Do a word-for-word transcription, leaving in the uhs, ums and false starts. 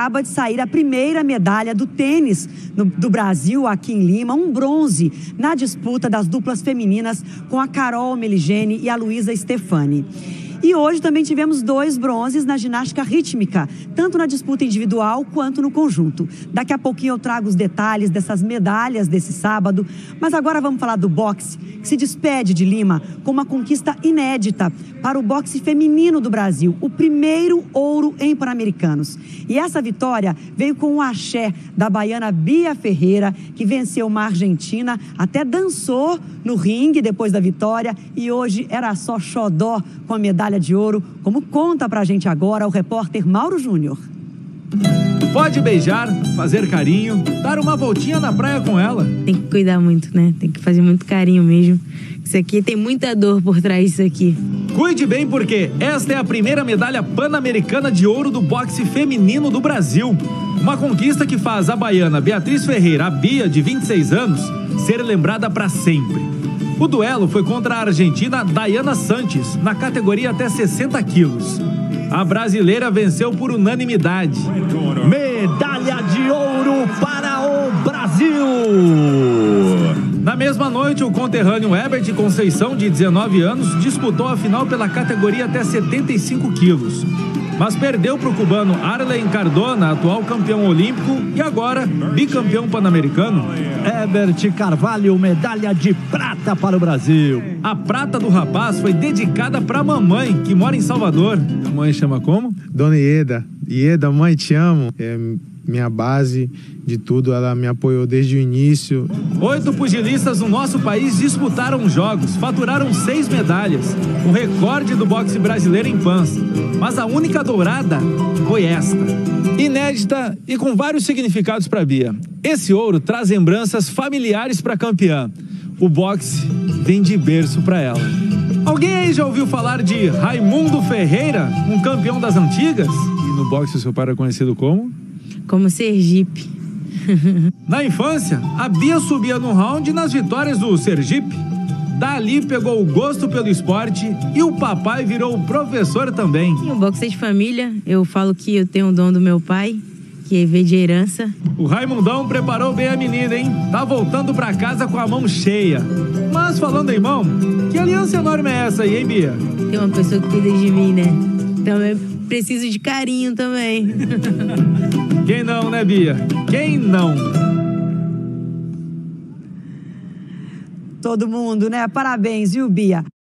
acaba de sair a primeira medalha do tênis no, do Brasil aqui em Lima, um bronze, na disputa das duplas femininas com a Carol Meligeni e a Luísa Stefani. E hoje também tivemos dois bronzes na ginástica rítmica, tanto na disputa individual quanto no conjunto. Daqui a pouquinho eu trago os detalhes dessas medalhas desse sábado, mas agora vamos falar do boxe, que se despede de Lima com uma conquista inédita para o boxe feminino do Brasil, o primeiro ouro em Pan-Americanos. E essa vitória veio com o axé da baiana Bia Ferreira, que venceu uma argentina, até dançou no ringue depois da vitória e hoje era só xodó com a medalha de ouro, como conta pra gente agora o repórter Mauro Júnior. Pode beijar, fazer carinho, dar uma voltinha na praia com ela. Tem que cuidar muito, né? Tem que fazer muito carinho mesmo. Isso aqui tem muita dor por trás disso aqui. Cuide bem porque esta é a primeira medalha pan-americana de ouro do boxe feminino do Brasil. Uma conquista que faz a baiana Beatriz Ferreira, a Bia, de vinte e seis anos, ser lembrada para sempre. O duelo foi contra a argentina Dayana Sanches, na categoria até sessenta quilos. A brasileira venceu por unanimidade. Medalha de ouro para o Brasil! Na mesma noite, o conterrâneo Herbert Conceição, de dezenove anos, disputou a final pela categoria até setenta e cinco quilos. Mas perdeu para o cubano Arlen Cardona, atual campeão olímpico e agora bicampeão pan-americano. Herbert Carvalho, medalha de prata para o Brasil. A prata do rapaz foi dedicada para a mamãe, que mora em Salvador. A mãe chama como? Dona Ieda. Ieda, mãe, te amo. É minha base de tudo, ela me apoiou desde o início. Oito pugilistas no nosso país disputaram jogos, faturaram seis medalhas, um recorde do boxe brasileiro em pans. Mas a única dourada foi esta. Inédita e com vários significados para Bia. Esse ouro traz lembranças familiares para a campeã. O boxe vem de berço para ela. Alguém aí já ouviu falar de Raimundo Ferreira, um campeão das antigas? E no boxe o seu pai era conhecido como? Como Sergipe. Na infância, a Bia subia no round nas vitórias do Sergipe. Dali pegou o gosto pelo esporte e o papai virou professor também. O boxe é de família, eu falo que eu tenho o dom do meu pai, que veio de herança. O Raimundão preparou bem a menina, hein? Tá voltando pra casa com a mão cheia. Mas falando em mão, que aliança enorme é essa aí, hein, Bia? Tem uma pessoa que cuida de mim, né? Então eu preciso de carinho também. Quem não, né, Bia? Quem não? Todo mundo, né? Parabéns, viu, Bia?